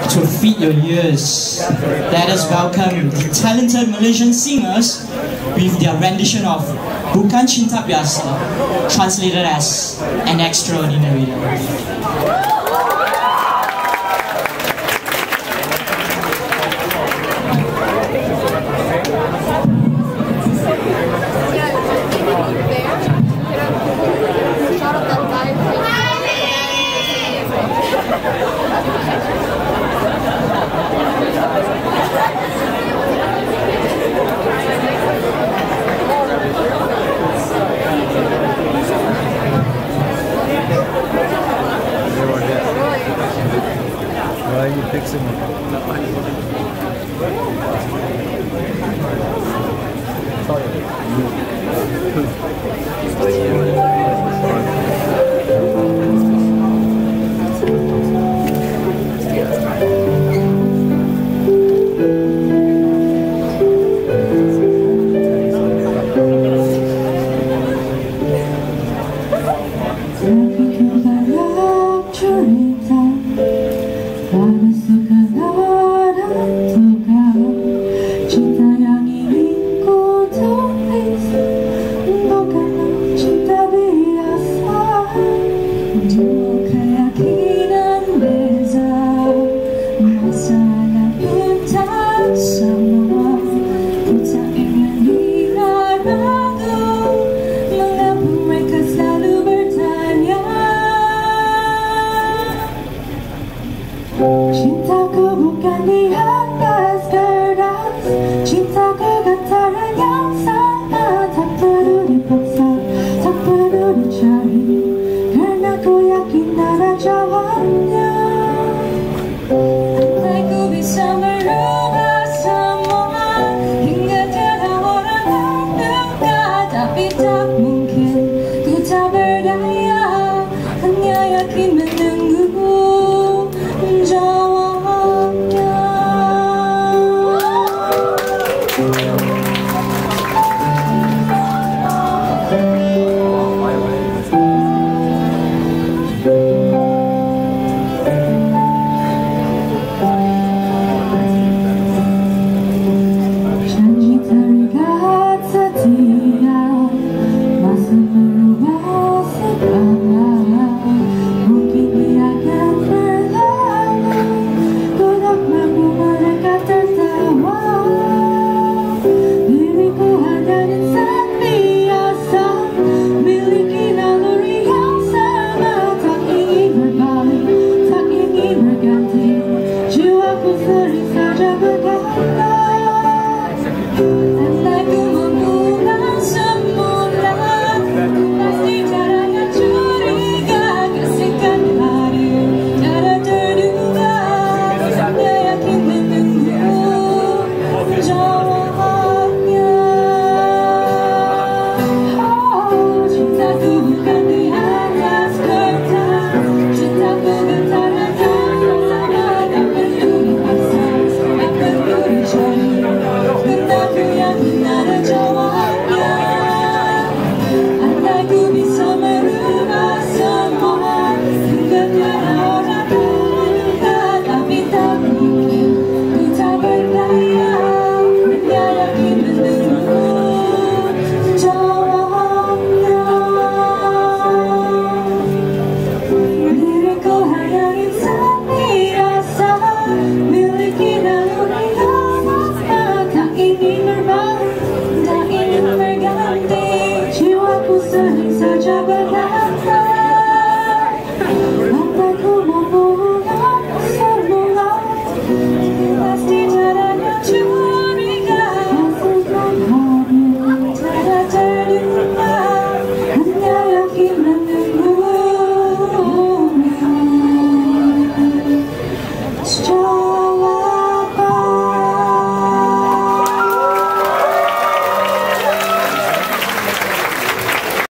to feed your ears. Let us welcome the talented Malaysian singers with their rendition of Bukan Cinta Biasa, translated as An Extraordinary Love. Why are you fixing it? Cintaku bukan di atas kertas, cintaku kataran yang sama, tak perlu dipaksa, tak perlu dicari, karena ku yakin ada jawabnya. Andai ku bisa merubah semua, hingga tiada orang terduga, tapi tak mungkin, ku tak berdaya, hanya yakin menunggu jawabnya. Janji terikat setia, masih berubah segala. Mungkin dia akan berlalu, ku tak mampu mereka tertawa. Diriku hanya insan biasa, miliki naluri yang sama, tak ingin berbalik, tak ingin berganti, jiwaku sering saja berganda. Andai ku membuka semula, ku pasti caranya curiga, kasihkan hari tiada terduga, hanya yakin menunggu jawabnya. Oh, cintaku bukan di atas kertas, cintaku getaran yang sama, tak perlu dipaksa, tak perlu dicari, karena ku yakin ada jawabnya. Andai ku bisa merubah semua, hingga tiada orang terduga, tapi tak mungkin, ku tak berdaya, hanya yakin menunggu jawabnya. Diriku hanya insan biasa, miliki naluri yang sama, tak ingin berbalik, tak ingin berganti, jiwaku sering saja berganti.